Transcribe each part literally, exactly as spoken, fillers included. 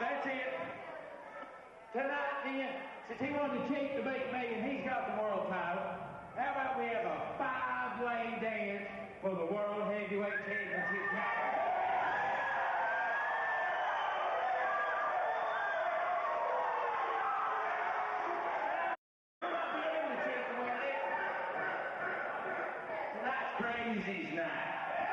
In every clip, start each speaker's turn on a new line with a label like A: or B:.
A: that's it. Tonight, then, since he wanted to cheat to beat me and he's got the world title, how about we have a five-way dance for the World Heavyweight Championship title? Tonight's KRAZY's night.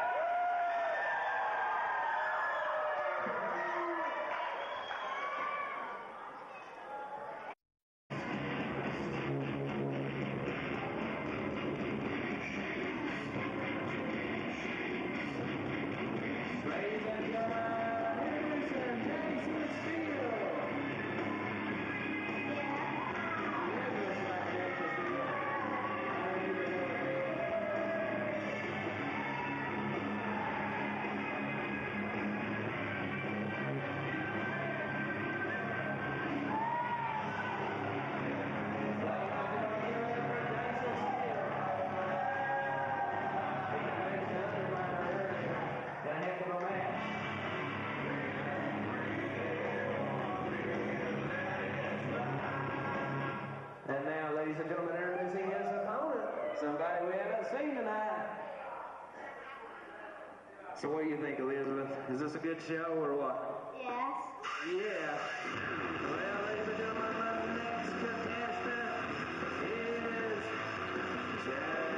B: And now, ladies and gentlemen, introducing his opponent, somebody we haven't seen tonight. So what do you think, Elizabeth? Is this a good show or what?
C: Yes.
B: Yeah. Well, ladies and gentlemen, my next contestant is Jack.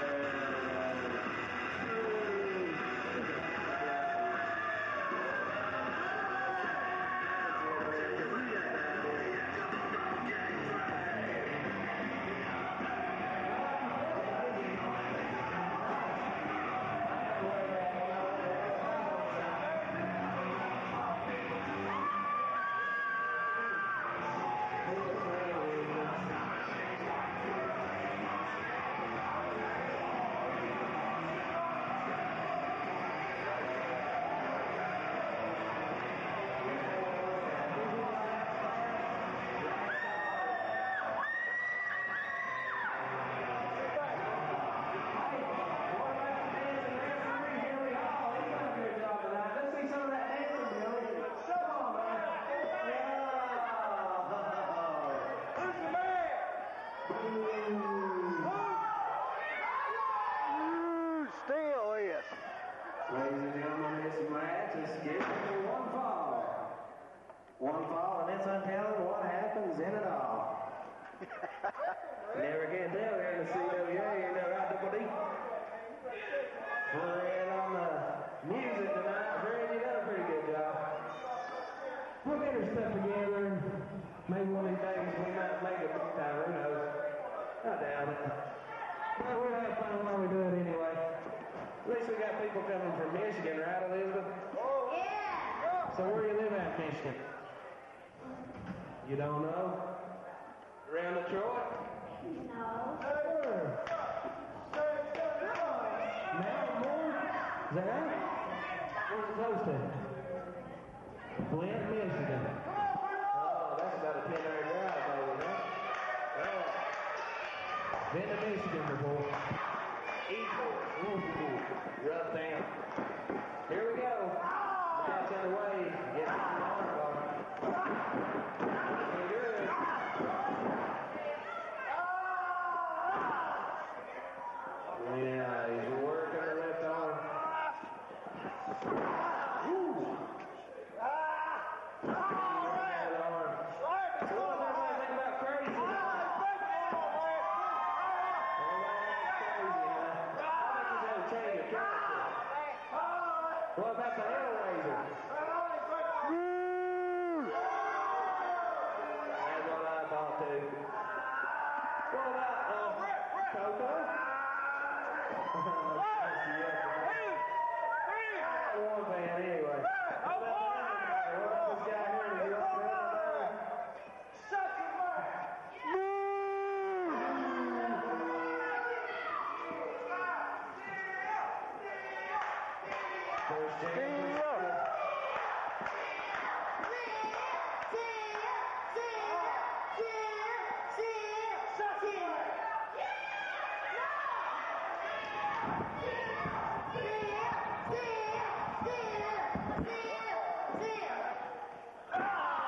B: Ladies and gentlemen, this match is scheduled for one fall. One fall, and it's untelling what happens in it all. Never can tell here in the C W A, you know, right, Double D? Fred on the music tonight. Fred, you done a pretty good job. We'll get our stuff together, and maybe one of these days we might make it big time, who knows? I doubt it. But we'll have fun while we do it anyway. At least we got people coming from Michigan, right, Elizabeth?
C: Oh, yeah.
B: So where you live at, Michigan? You don't know? Around Detroit?
C: No.
B: Where? Mountain? Is that right? Where's it close to? Brent, Michigan. Oh, that's about a ten hour drive, baby, huh? Oh. Been to Michigan before. Rough down. Here we go. That's underway. Get to the water bar. Looking good. Yeah, he's working her left arm. Woo. Right arm. So what does everybody think about KRAZY? What about the Hellraiser? That's what I thought too. What about uh, Coco? One fan anyway. What about this guy here? Is he up there? Shut your mouth! First champion.
C: Ah!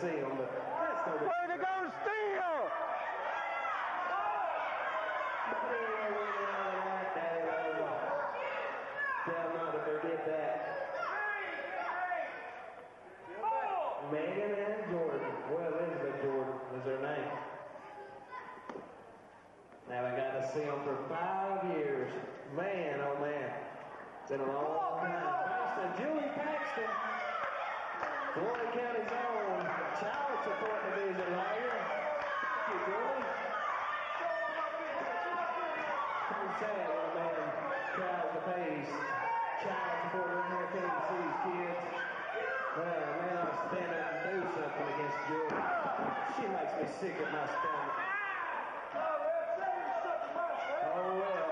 B: see them, but that's no big.
D: Way to go, Steel!
B: Tell not to forget that. Megan and Jordan. Well, Elizabeth Jordan is her name. Now I got to see them for five years. Man, oh man. It's been a long time. Paxton, Julie Paxton. Floyd County's own child support division lawyer. Thank you, Julie. Pretty sad when a man tries to pay his child support around here, can't even see his kids. Well, man, I'll stand up and do something against Julie. She makes me sick at my stomach. Oh, well.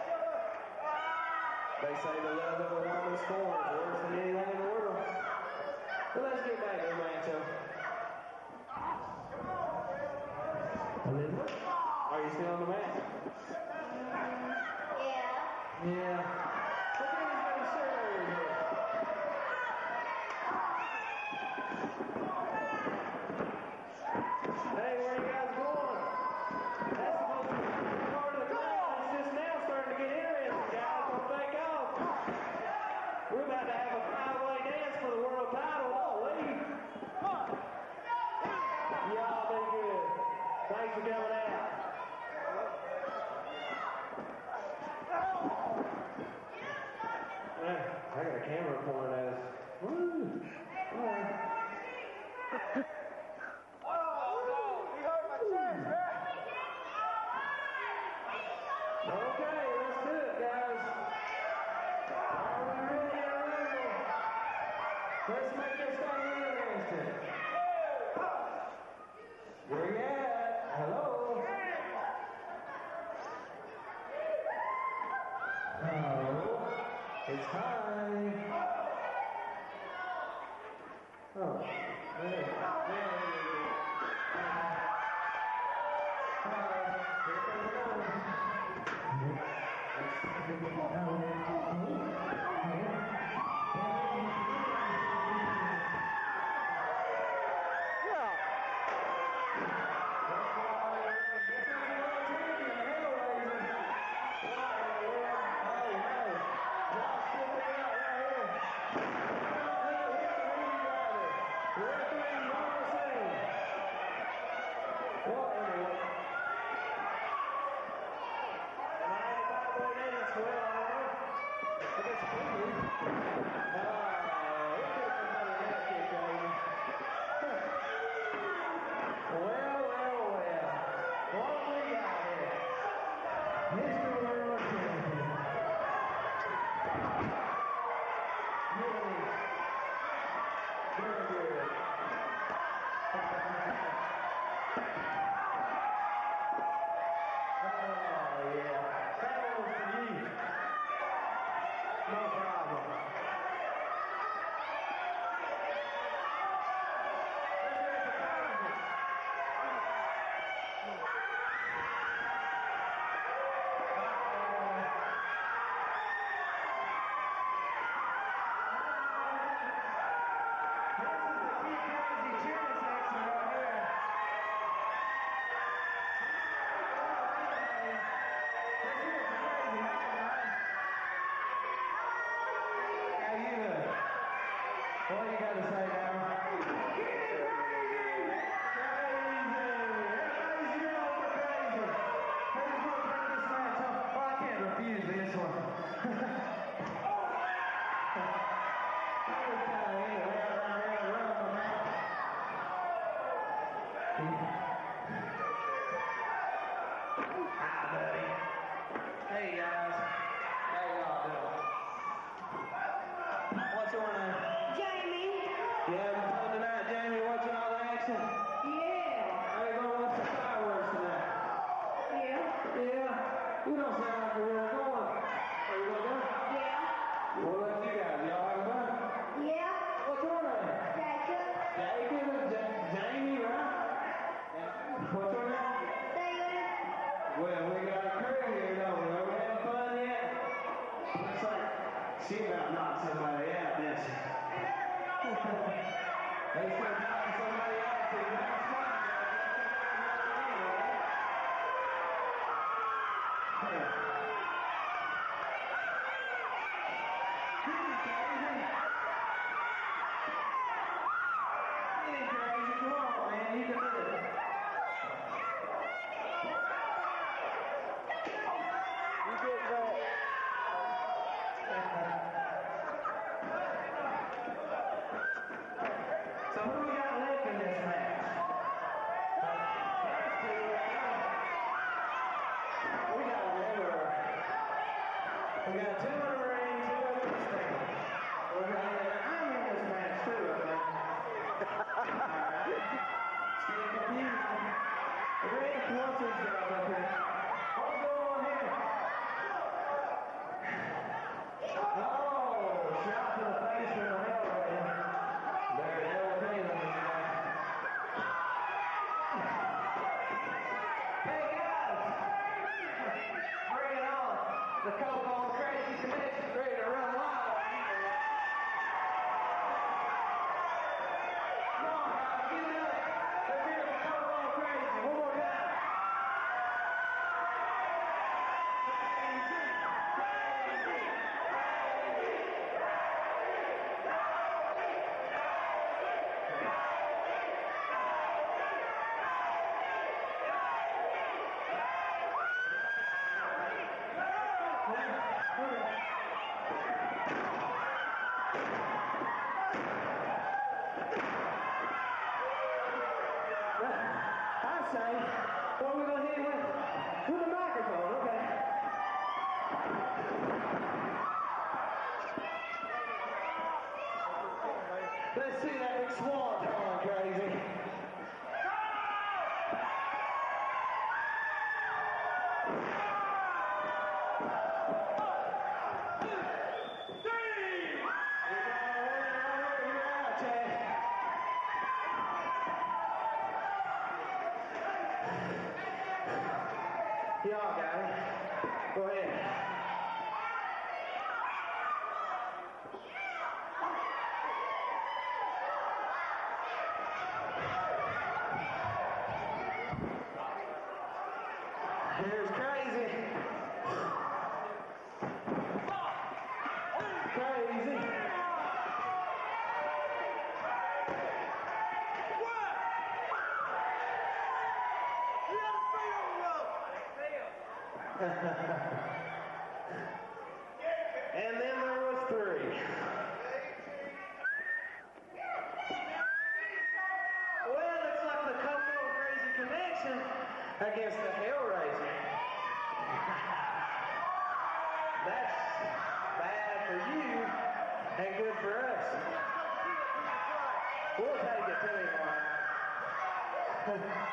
B: They say the love of a woman's form is worse than anything in the world. But let's get back to the matchup. Elizabeth, are you still on the mat?
C: Yeah.
B: Yeah. Look at everybody serve here. Hey, where you guys going? That's supposed to be part of the crowd. It's just now starting to get interesting, guys. Don't take off. We're about to have a five-way dance for the world title. Oh, leave. Y'all be good. Thanks for coming out. Man, I got a camera pointing at us. Woo. All right. Okay, let's do it, guys. Are we ready? Are we ready? Let's make this thing interesting. Where you at? Hello? Oh, it's time. Oh, there. There. What do you got to say now? Everybody's here for KRAZY. Who's going to bring this match up? Oh, I can't refuse this one. I was kind of in it around here around the mouth. Hi, buddy. Hey, guys. How y'all doing? What's your name? You having fun tonight, Jamie, watching all the action?
C: Yeah.
B: How you gonna watch the fireworks tonight?
C: Yeah.
B: Yeah? You don't sound like you're really going. Are you gonna go?
C: Yeah.
B: What about you guys? Y'all having fun?
C: Yeah.
B: What's your name?
C: Jacob.
B: Jacob and Ja- Jamie, right? And Let's see that big swan. Come on, Crazy. Y'all got it. Go ahead. Here's Crazy. Crazy. And then there was three. Well, it's like the Commonwealth Crazy Connection against the Hellraiser. That's bad for you and good for us. We'll take it to him, all right.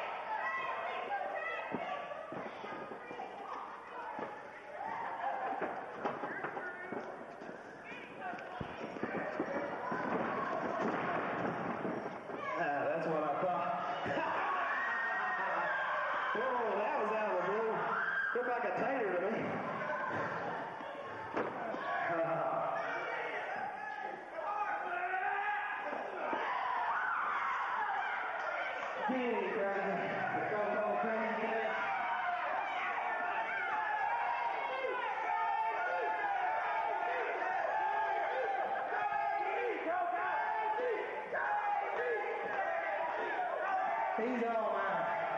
B: He's all mine.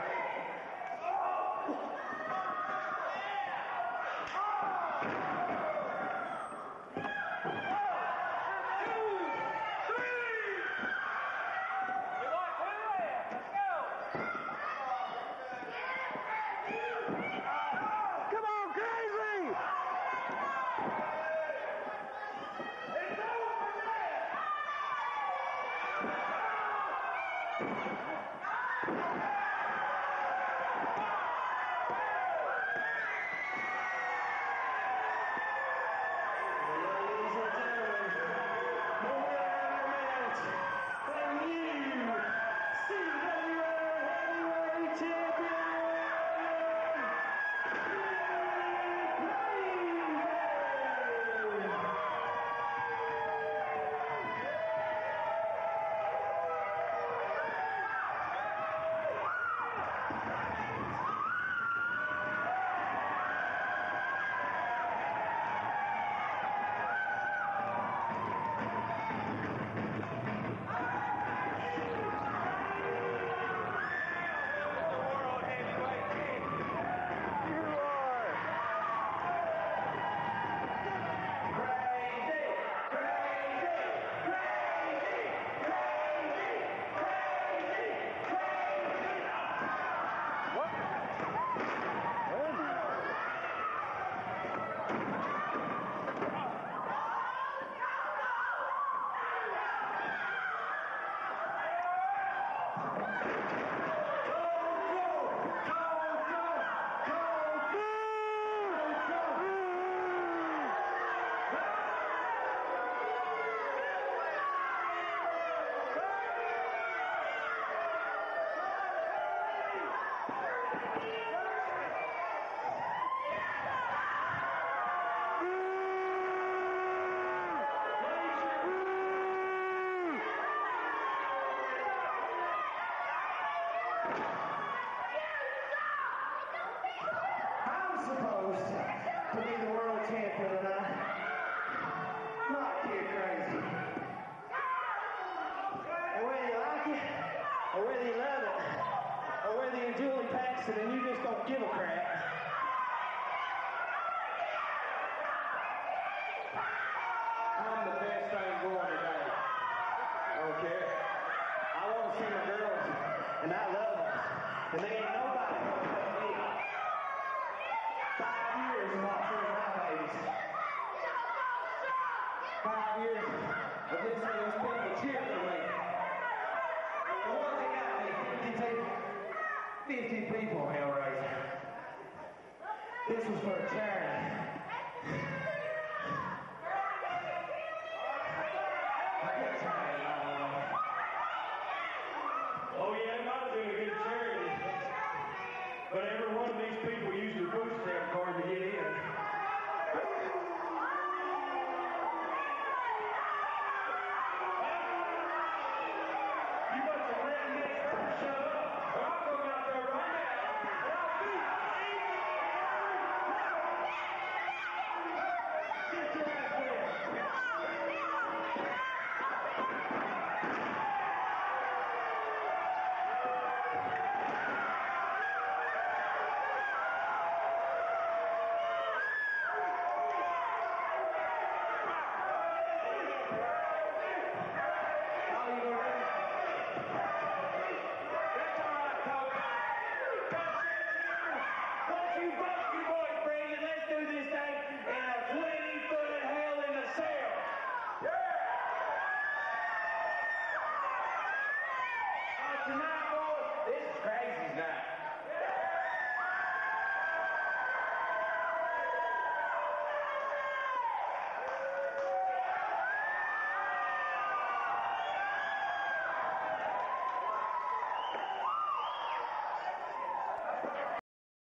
B: And you just don't give a crap. I'm the best thing going today. I don't care. I want to see my girls, and I love them. And they ain't nobody gonna tell me. Five years of not seeing my babies. Five years of listening to these people cheer.
A: smoke your boyfriend and let's do this thing in a twenty-foot hell in a cell. Yeah! Oh, tonight, boys, this is Crazy's night.